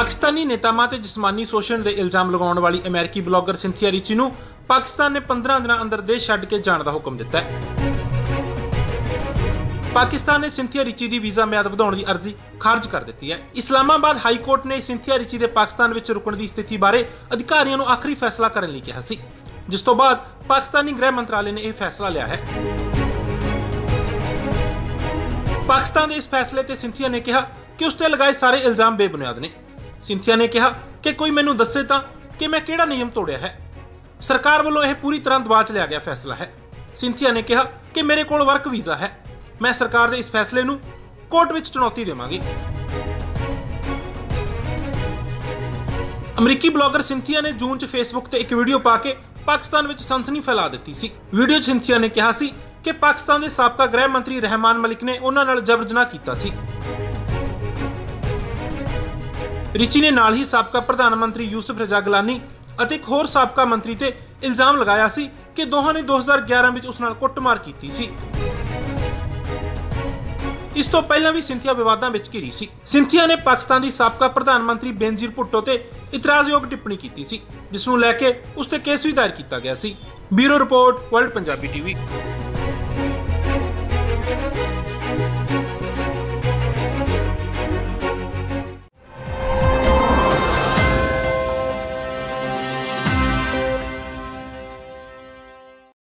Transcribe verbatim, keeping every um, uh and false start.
पाकिस्तानी नेतावां ते जिस्मानी शोषण के इल्जाम लगाने वाली अमेरिकी ब्लॉगर सिंथिया रिची नूं पाकिस्तान ने पंद्रह दिन अंदर देश छड्ड के जाने का हुक्म दिता है। पाकिस्तान ने सिंथिया रिची की वीज़ा म्याद वधाउण की अर्जी खारिज कर दी है। इस्लामाबाद हाई कोर्ट ने सिंथिया रिची के पाकिस्तान में रुकण की स्थिति बारे अधिकारियों को आखिरी फैसला करने लई कहा सी, जिस तो बाद पाकिस्तानी गृह मंत्रालय ने यह फैसला लिया है। पाकिस्तान के इस फैसले ते सिंथिया ने कहा कि उस ते लगाए सारे इल्जाम बेबुनियाद ने। सिंथिया ने कहा कि कोई मैनू दस्से तां कि मैं किहड़ा नियम तोड़िया है। सरकार वालों यह पूरी तरह दबा च लिया गया फैसला है। सिंथिया ने कहा कि मेरे कोल वर्क वीज़ा है, मैं सरकार के इस फैसले नूं कोर्ट विच चुनौती देवांगी। अमरीकी ब्लॉगर सिंथिया ने जून च फेसबुक ते एक वीडियो पा के पाकिस्तान विच सनसनी फैला दी सी। वीडियो च सिंथिया ने कहा सी कि पाकिस्तान के साबका गृह मंत्री रहमान मलिक ने उन्हां नाल जबर जनाह कीता सी। रिची ने नाल ही साबका प्रधानमंत्री यूसुफ रजा गिलानी और एक होर साबका मंत्री ते इल्जाम लगाया सी कि दोहां ने दो हज़ार ग्यारह में उस नाल कुटमार की सी। इस तो पहला भी सिंथिया विवादां विच घिरी सी। सिंथिया ने पाकिस्तान की साबका प्रधानमंत्री बेनजीर भुट्टो ते इतराजयोग टिप्पणी की सी, जिसनूं लैके उस ते केस भी दायर किया गया सी। Bureau report, world Punjabi TV.